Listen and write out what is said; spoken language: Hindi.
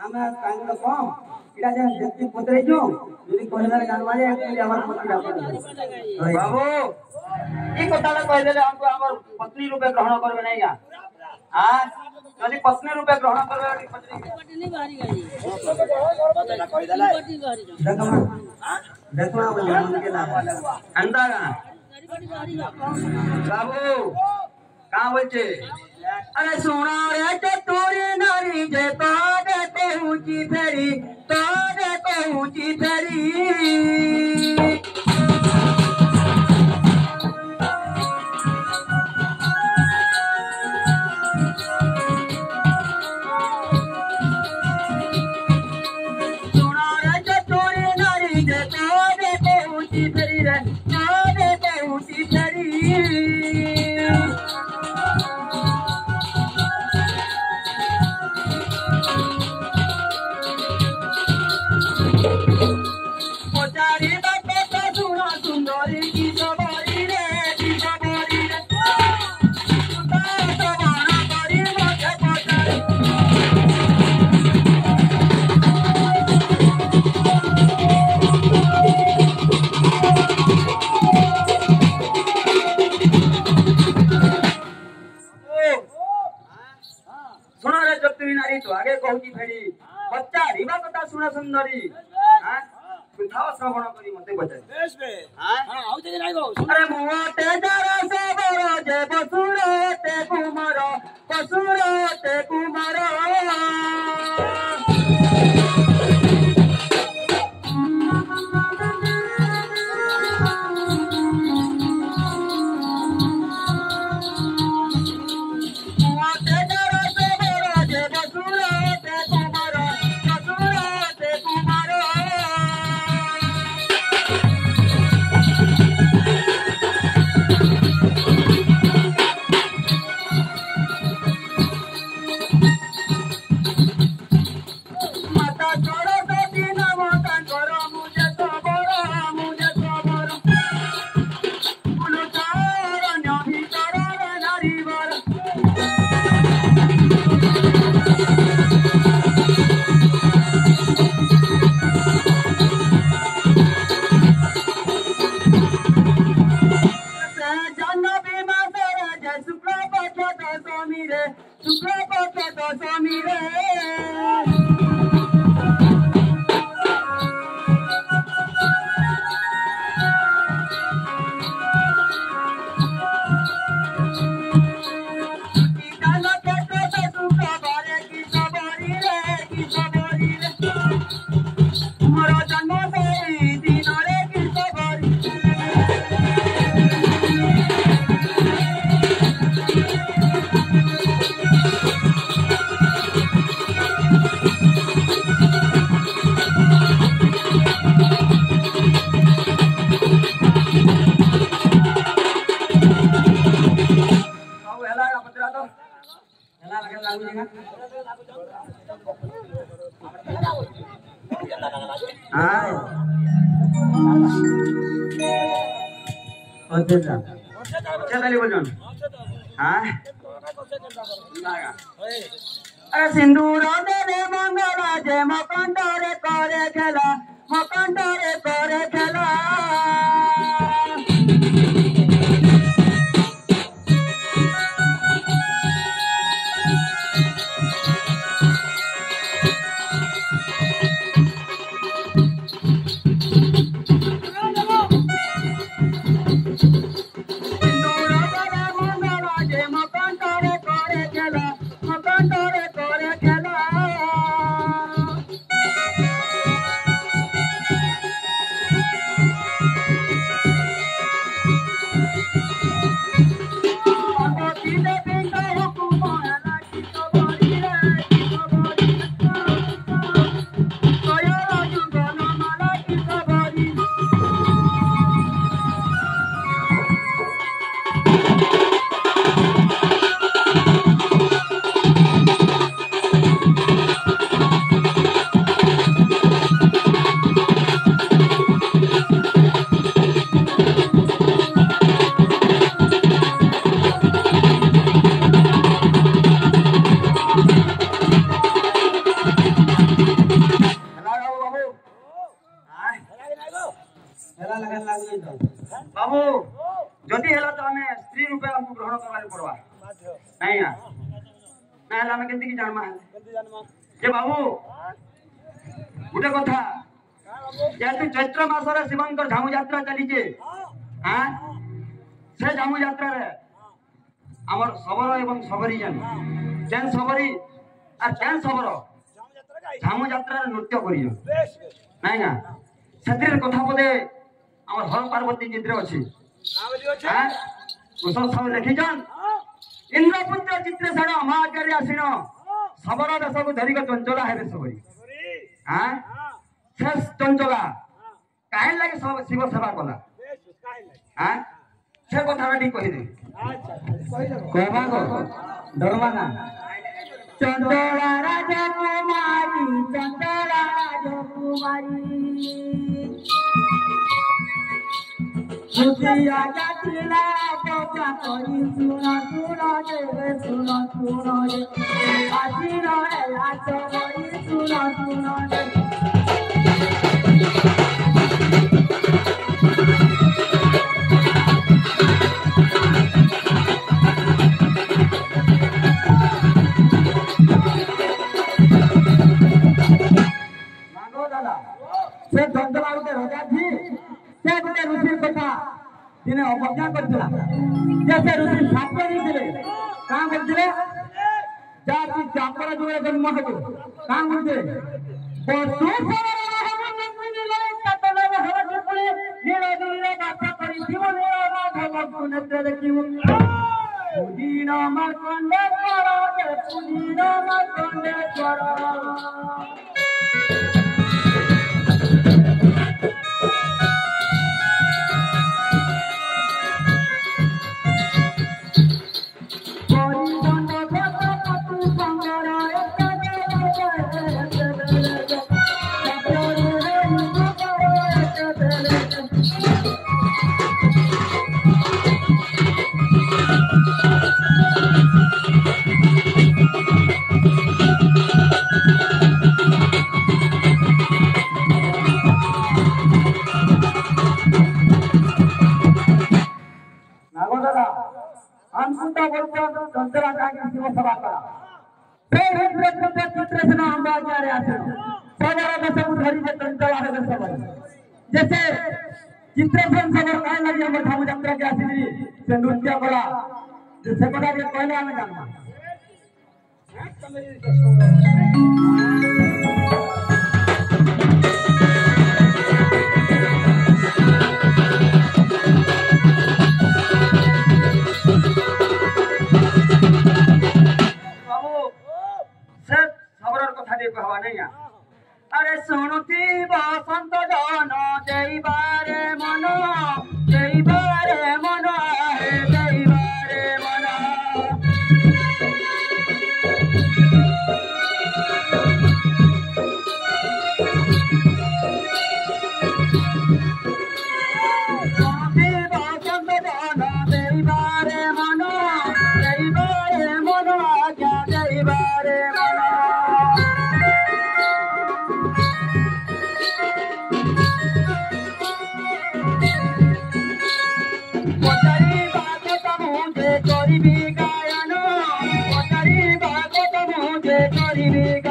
ଆମେ କାଙ୍ଗ କମ୍ ଏଟା ଯେ ଯେତି ପତ୍ରେ जो ଯଦି କହିବାର ଜାନବାରେ actually ଆମର ପତ୍ରୀ ବାବୁ ई कथाला कह देले हमको हमर पत्नी रूपे ग्रहण करबे नहीं का हां यदि पत्नी रूपे ग्रहण करबे पत्नी नहीं बाहरी गई कथाला कह देले देखो मन के नाम अंदा बाबू का बोलछे अरे सुना रे चतुरी नारी जे तो देते ऊंची फेरी तो देते ऊंची फेरी आगे कहूची फेरी बच्चा रिबा कथा सुना सुंदरी हां सुथाव श्रवण करी मते बचाई बेस बे हां आउ जे नाही गो अरे मोटे जरा से बरो जे बसुरो ते कुमारो बसुरो ते कुमारो अरे सिंदूर दे मंगला जय मकंडरे करे खेला मकंडरे करे खेला जदि हेला तो हमें स्त्री रूपे हमको ग्रहण करवाले पड़वा नहीं ना ना हेला हमें केंती की जानमा ये बाबू गुटे कथा जेतु चैत्र मासरे शिवंकर झामु यात्रा चली जे हां से झामु यात्रा रे हमर सबरो एवं सबरी जन सबरी और जन सबरो झामु यात्रा रे नृत्य करियो नहीं ना सतिर कथा पदे हमर हर पार्वती चित्र अछि हां कुशल सब लिखि जन इंद्रपुत्र चित्रेषण महाचार्य आसीन सबरो देश को धरिक चंचला हेबे सबरी हां शेष चंचला काहे लागे सब शिव सेवा कला हां से कथा ठीक कहि दे कहबा को डरवा ना चंचला राजकुमारी सुतिया जातिला पोचा करी सुना सुना देवे सुना सुना रे आजी रहेला चोरी सुना सुना रे से चंचला के राजा थी से गोटे ऋषि कथा दिने अवज्ञा करथिला जैसे ऋषि शाप दिले का बोलथिले जाति चापर जोरे जन्म हेबे का बोलथिले पशु सरल हमन कतल हर पुली नीला दुनिया बात करी जीव नीला धर्म नेत्र देखिउ पुदीना मार्कंडे कर पुदीना मार्कंडे कर चंचला का शिव सभा करा चित्रेषण अंबाचार्य आसन सजरा दशक धरी जे चंचला है सब जैसे चित्रेषण सभा काहे लगी हम धाम यात्रा के आसी से नृत्य कला से कथा के पहले हमें जानना अरे सुनुती बसंत जन जैबारे मन जैबारे मन है जैबारे मन सुनुती बसंत जन जैबारे मन क्या जैबारे मन करीबी गायन करीबा मुझे करीबी